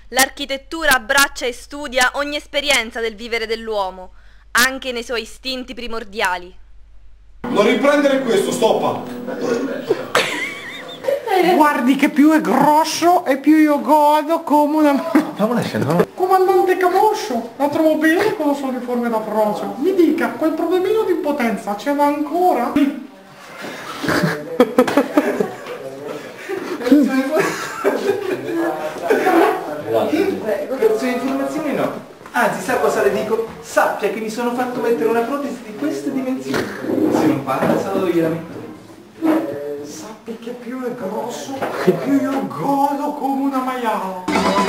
L'architettura abbraccia e studia ogni esperienza del vivere dell'uomo, anche nei suoi istinti primordiali. Non riprendere questo, stoppa! Guardi che più è grosso e più io godo come una... Comandante Camoscio, la trovo bene con la sua uniforme da frocio. Mi dica, quel problemino di impotenza ce l'ha ancora? Cazzo di informazioni no. Anzi, sa cosa le dico? Sappia che mi sono fatto mettere una protesi di queste dimensioni. Se non parla, solo io la metto. Sappi che più è grosso e più io godo come una maiala.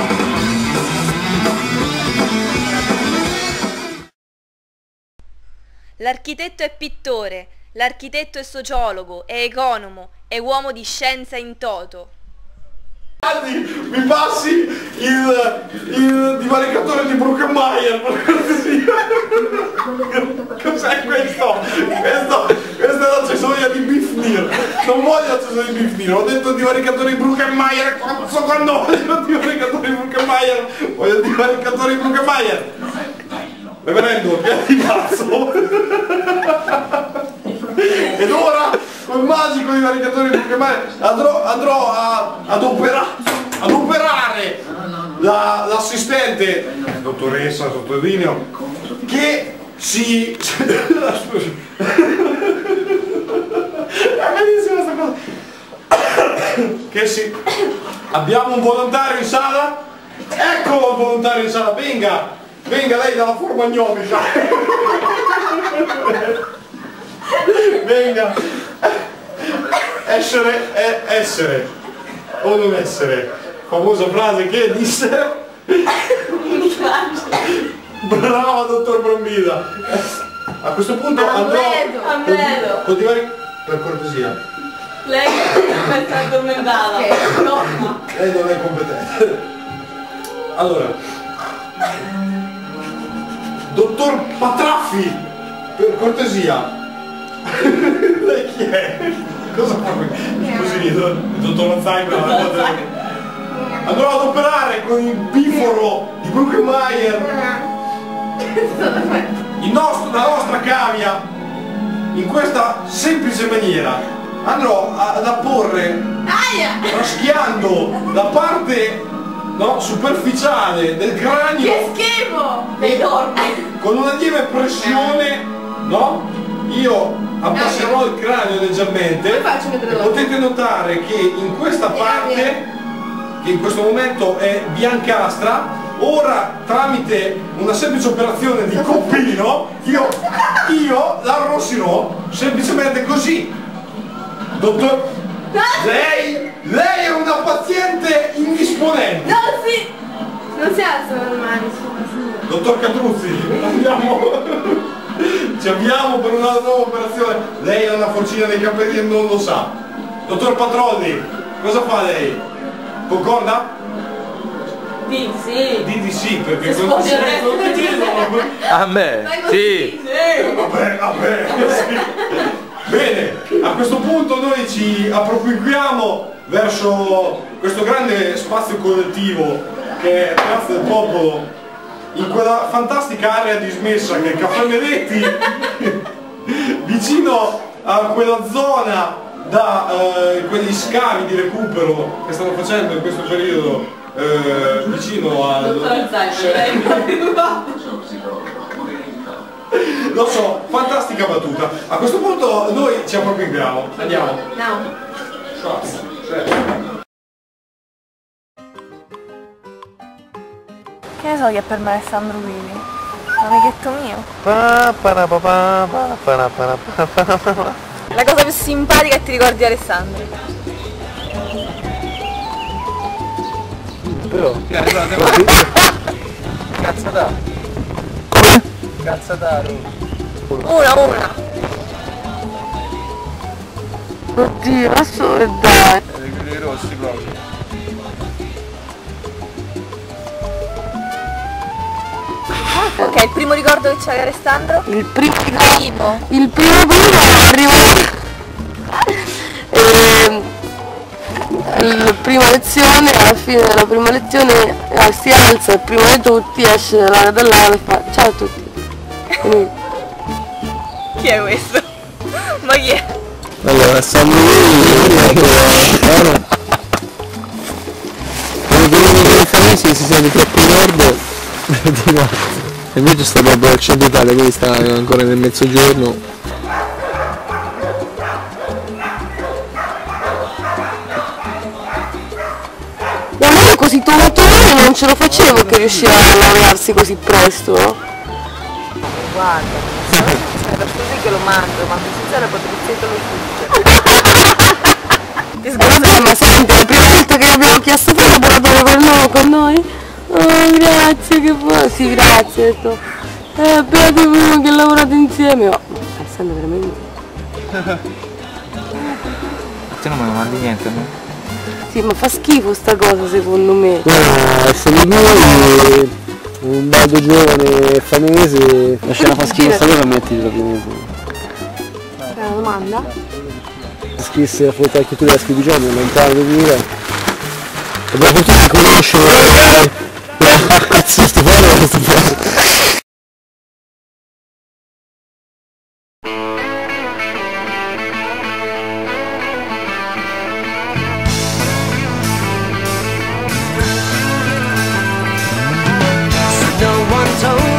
L'architetto è pittore, l'architetto è sociologo, è economo, è uomo di scienza in toto. Mi passi il divaricatore di Bruckenmeier, per cortesia. Cos'è questo? Questa è l'accessoria di Bifnir. Non voglio l'accessoria di Bifnir, ho detto il divaricatore di Bruckenmeier. Quando voglio il divaricatore di Bruckenmeier, voglio il divaricatore di Bruckenmeier. Reverendo, che di pazzo. Ed ora, col magico divaricatore di Bruckenmeier, andrò ad operare l'assistente, dottoressa, sottolineo, che si... È bellissima questa cosa. Che si... Abbiamo un volontario in sala? Eccolo il volontario in sala, venga! Venga lei dalla forma gnomica! Venga! Essere o non essere, famosa frase che disse brava dottor Brambilla. A questo punto andrò per cortesia. Lei è addormentata. Lei non è competente. Allora, dottor Patraffi, per cortesia. Lei chi è? Cosa fa qui? Scusi, il dottor Alzheimer. Andrò ad operare con il biforo di Bruckenmeier la nostra cavia in questa semplice maniera. Andrò ad apporre, raschiando la parte superficiale del cranio. Che schifo! Con una lieve pressione, io abbasserò il cranio leggermente e potete notare che in questa parte, che in questo momento è biancastra, ora tramite una semplice operazione di coppino io la arrossirò semplicemente così. Dottor, lei è una paziente indisponente. Non si alzano le mani. Dottor Catruzzi, ci abbiamo per una nuova operazione. Lei ha una forcina nei capelli e non lo sa. Dottor Patrolli, cosa fa lei? Concorda? Di sì, perché A me? Sì. Vabbè, sì. Bene, a questo punto noi ci appropinquiamo verso questo grande spazio collettivo che è Piazza del Popolo, in quella fantastica area dismessa che è il Caffè Meletti, vicino a quella zona da quegli scavi di recupero che stanno facendo in questo periodo vicino al... Lo so, fantastica battuta. A questo punto noi ci appropinquiamo. Andiamo. No. Che ne so chi è per me Alessandro Guidi? Un amichetto mio. La cosa più simpatica che ti ricordi di Alessandro? Però cazzata. Cazzataro. Una. Oddio, assurda. Quelli rossi proprio. Ok, il primo ricordo che c'è Alessandro? Il primo la prima lezione, alla fine della prima lezione si alza, il primo di tutti, esce dall'aula e fa ciao a tutti. Chi è questo? Ma chi è? Allora, siamo lì, i famosi si sente troppo nord, invece sta proprio al centro Italia, quindi sta ancora nel mezzogiorno. E allora così tomatone non ce lo facevo che riusciva a laurearsi così presto. Guarda, è per così che lo mangio, ma così c'è la Patrizia lo Vabbè, ma senti, la prima volta che abbiamo chiesto per laboratorio con noi, oh grazie, che buono, sì grazie, ho detto, beati prima che lavorate insieme, oh, essendo veramente... Te non me ne mandi niente, no? Sì, ma fa schifo sta cosa secondo me. Secondo me un baldo giovane fanese, la scena fa schifo sta cosa, mettitela prima. È una domanda? Scrisse la foto anche tu della scrivigionia, lontano di dire. E dopo tu ti conosci, cazzo sto fare.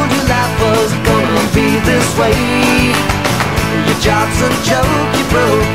Your job's a joke, you broke